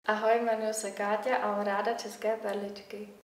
Ahoj, jmenuji se Káťa a mám ráda české perličky.